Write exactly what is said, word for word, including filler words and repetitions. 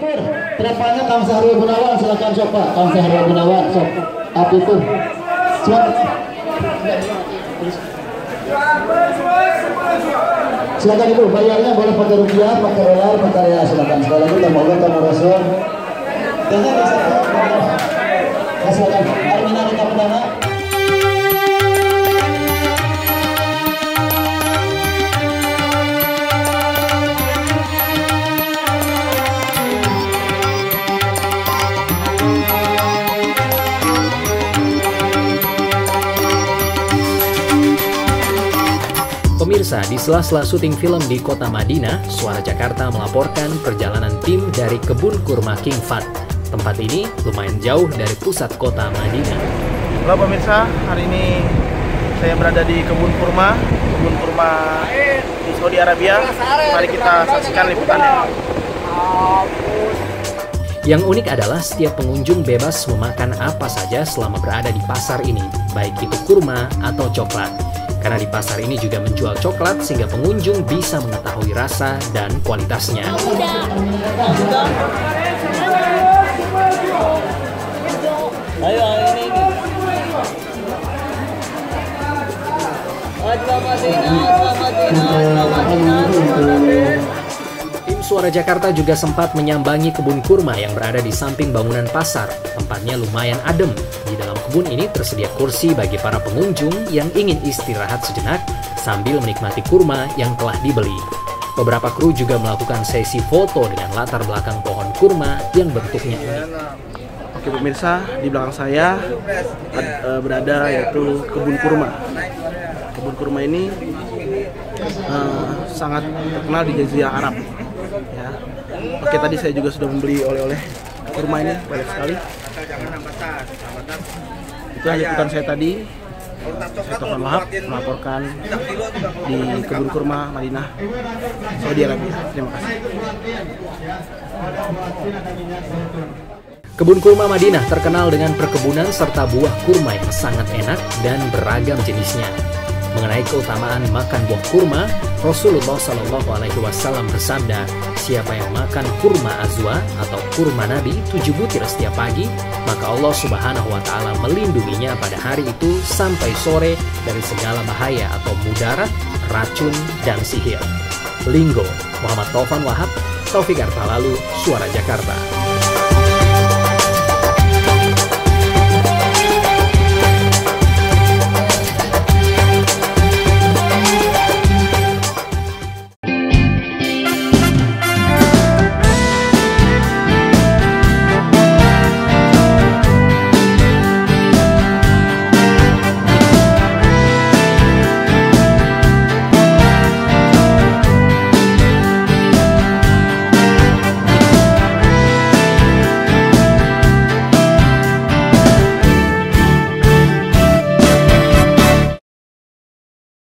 Timur, terdepannya Kang Sahrul Gunawan, silakan sok Pak. Kang Sahrul Gunawan, sok. Apa itu? Silakan Ibu, bayarnya boleh pakai rupiah, pakai dolar, pakai real, silakan. Sekali lagi tamu Allah, tamu Rasul. Jangan silakan. Armina di pertama. Pemirsa, di sela-sela syuting film di kota Madinah, Suara Jakarta melaporkan perjalanan tim dari Kebun Kurma King Fahd. Tempat ini lumayan jauh dari pusat kota Madinah. Halo pemirsa, hari ini saya berada di Kebun Kurma, Kebun Kurma di Saudi Arabia. Mari kita saksikan liputannya. Yang unik adalah setiap pengunjung bebas memakan apa saja selama berada di pasar ini, baik itu kurma atau coklat. Karena di pasar ini juga menjual coklat sehingga pengunjung bisa mengetahui rasa dan kualitasnya. Ayo ini. Tim Suara Jakarta juga sempat menyambangi kebun kurma yang berada di samping bangunan pasar. Tempatnya lumayan adem. Di dalam kebun ini tersedia kursi bagi para pengunjung yang ingin istirahat sejenak sambil menikmati kurma yang telah dibeli. Beberapa kru juga melakukan sesi foto dengan latar belakang pohon kurma yang bentuknya unik. Oke pemirsa, di belakang saya berada yaitu kebun kurma. Kebun kurma ini uh, sangat terkenal di Jazirah Arab. Ya. Oke, tadi saya juga sudah membeli oleh-oleh kurma ini, banyak sekali. Itu liputan saya tadi. Saya Taufan Wahab melaporkan di Kebun Kurma Madinah, Saudi Arabia. Terima kasih. Kebun Kurma Madinah terkenal dengan perkebunan serta buah kurma yang sangat enak dan beragam jenisnya. Mengenai keutamaan makan buah kurma, Rasulullah Shallallahu Alaihi Wasallam bersabda, siapa yang makan kurma azwa atau kurma Nabi tujuh butir setiap pagi, maka Allah Subhanahu Wa Taala melindunginya pada hari itu sampai sore dari segala bahaya atau mudarat, racun, dan sihir. Linggo, Muhammad Taufan Wahab, Taufik Artalalu, Suara Jakarta.